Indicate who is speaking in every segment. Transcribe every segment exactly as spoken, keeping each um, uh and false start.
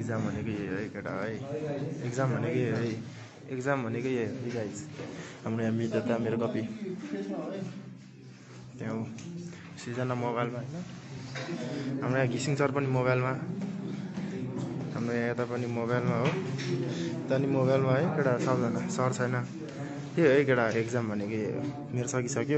Speaker 1: exam भनेको यही हो है केटा है एक्जाम भनेको यही है एक्जाम भनेको यही हो है गाइज हाम्रो यहाँ मित्रता मेरो कपी त्यहाँ सिजना मोबाइलमा होइन हाम्रो यहाँ घिसिङ सर पनि मोबाइलमा हाम्रो यहाँ यता पनि मोबाइलमा हो यता नि मोबाइलमा है केटा सबजना सर छैन त्यही हो है केटा एक्जाम भनेको यही हो मेरो सकिसक्यो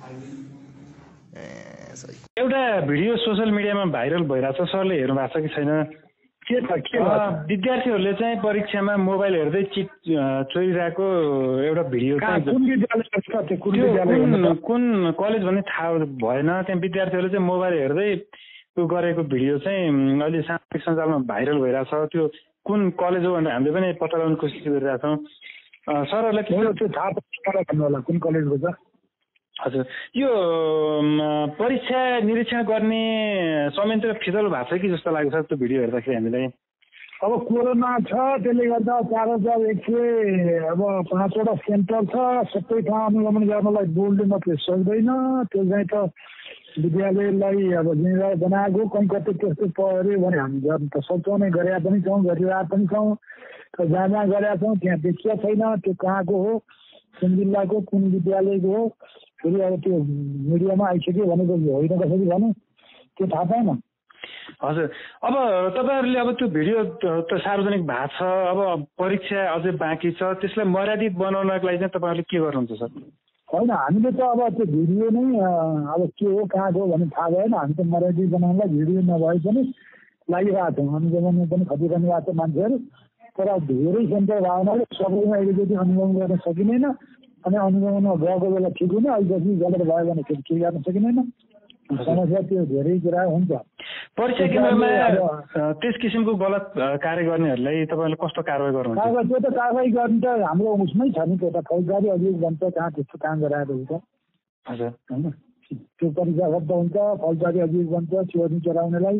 Speaker 1: ए सही
Speaker 2: एउटा भिडियो सोशल मिडियामा भाइरल भइरहेछ सरले हेर्नु भएको छ कि छैन
Speaker 3: के छ के
Speaker 2: विद्यार्थीहरूले चाहिँ परीक्षामा मोबाइल हेर्दै चिट चोरिरहेको एउटा भिडियो
Speaker 3: कुन विद्यालय
Speaker 2: कुन कलेज भन्ने थाहा भएन त्यहाँ विद्यार्थीहरूले चाहिँ मोबाइल हेर्दै त्यो गरेको भिडियो चाहिँ अहिले सामाजिक सञ्जालमा भाइरल भइरहेछ त्यो कुन कलेज हो भनेर हामीले पनि पत्ता लगाउने कोसिस गरिरहेछौँ सरहरूलाई
Speaker 3: त्यो थाहा भन्नु होला कुन कलेजको छ
Speaker 2: हजुर यो परीक्षा निरीक्षण गर्ने संयन्त्र फितल भएको छ कि जस्तो लाग्छ त्यो भिडियो हेर्दाखेरि हामीलाई
Speaker 3: अब कोरोना छ त्यसले गर्दा चार हजार एक सय अब पाँचवटा सेन्टर छ सबै ठाउँ अनुगमन गर्नलाई बोर्डले मात्रै सक्दैन त्यो चाहिँ त विद्यालयलाई अब जिम्मेवार बनाएको कहीँ कतै त्यस्तो पऱ्यो भने हामी गर्न त सक्छौँ नै गरेका पनि छौँ गरिरहेका पनि छौँ तर जहाँ जहाँ गरेका छौँ त्यहाँ देखिया छैन त्यो कहाँको हो कुन जिल्लाको कुन विद्यालयको हो फेरि अब त्यो मिडियामा आइसक्यो भनेको होइन कसरी भनौँ त्यो थाहा पाएन
Speaker 2: हजुर अब तपाईँहरूले अब त्यो भिडियो त सार्वजनिक भएको छ अब परीक्षा अझै बाँकी छ त्यसलाई मर्यादित बनाउनको लागि चाहिँ तपाईँहरूले के गर्नुहुन्छ सर
Speaker 3: होइन हामीले त अब त्यो भिडियो नै अब के हो कहाँको हो भन्ने थाहा भएन हामी त मर्यादित बनाउनलाई भिडियो नभए पनि लागिरहेको छौँ अनुगमनमा पनि खटिरहनु भएको छ मान्छेहरू तर धेरै सेन्टर भयो हुनाले सबैमा अहिलेदेखि अनुगमन गर्न सकिँदैन अनि अनुगमनमा गएको बेला ठिक हुने अहिलेदेखि गलत भयो भने फेरि ठिक गर्न सकिँदैन समस्या त्यो धेरै कुरा हुन्छ
Speaker 2: परीक्षा केन्द्रमा त्यस किसिमको गलत कार्य गर्नेहरूलाई तपाईँले कस्तो कारवाही गर्नुहुन्छ
Speaker 3: त्यो त कारवाही गर्ने त हाम्रो उसमै छ नि त्यो त फौजदारी अभियोग बन्छ कहाँ त्यस्तो काम गराएको हुन्छ
Speaker 2: हजुर
Speaker 3: होइन त्यो परीक्षा रद्द हुन्छ फौजदारी अभियोग बन्छ चोरी चलाउनेलाई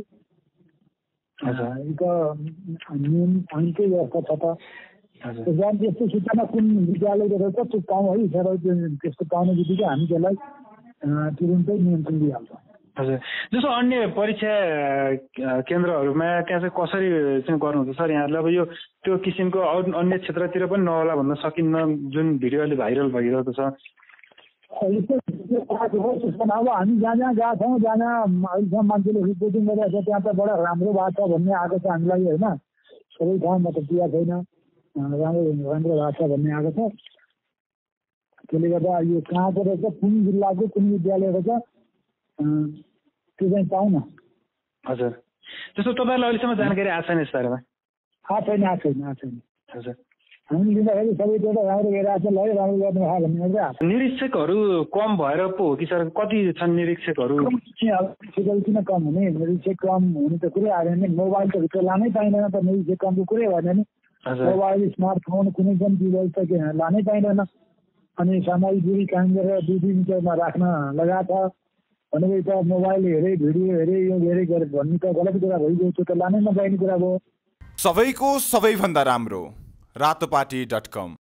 Speaker 3: यो नियम ऐनकै व्यवस्था छ त जहाँ त्यस्तो सूचना कुन विद्यालयको रहेछ त्यो पाउँ है सर त्यस्तो पाउने बित्तिकै हामी त्यसलाई तुरुन्तै नियन्त्रण दिइहाल्छौँ
Speaker 2: हजुर जस्तो अन्य परीक्षा केन्द्रहरूमा त्यहाँ चाहिँ कसरी चाहिँ गर्नुहुन्छ सर यहाँहरूले अब यो त्यो किसिमको अन्य क्षेत्रतिर पनि नहोला भन्न सकिन्न जुन भिडियो अहिले भाइरल भइरहेको छ
Speaker 3: अब हामी जहाँ जहाँ गएका छौँ जहाँ जहाँ अहिलेसम्म मान्छेले रिपोर्टिङ गरिरहेको छ त्यहाँ त बडा राम्रो भएको छ भन्ने आएको छ हामीलाई होइन सबै ठाउँमा त पुरा छैन राम्रो राम्रो भएको छ भन्ने आएको छ त्यसले गर्दा यो कहाँको रहेछ कुन जिल्लाको कुन विद्यालयको छ त्यो चाहिँ पाउँ न
Speaker 2: हजुर जस्तो तपाईँलाई अहिलेसम्म जानकारी आएको छैन यस बारेमा
Speaker 3: आएको छैन आएको छैन आएको छैन
Speaker 2: हजुर
Speaker 3: हामी लिँदाखेरि सबैतिर राम्रो गरिरहेको छ ल राम्रो गर्नु भयो भन्ने मात्रै आएको
Speaker 2: निरीक्षकहरू कम भएर पो हो कि सर कति छन् निरीक्षकहरू
Speaker 3: किन कम हुने निरीक्षक कम हुने त कुरै आएन नि मोबाइल त भित्र लानै पाइँदैन त निरीक्षक कमको कुरै भएन नि मोबाइल स्मार्टफोन कुनै पनि डिभाइस त लानै पाइँदैन अनि सामाजिक दूरी कायम गरेर दुई दुई मिटरमा राख्न लगाएको छ भनेपछि त मोबाइल हेरे भिडियो हेरे यो हेरे गरे भन्ने त गलत कुरा भइगयो त्यो त लानै नपाइने कुरा भयो
Speaker 4: सबैको सबैभन्दा राम्रो रातोपाटी डट कम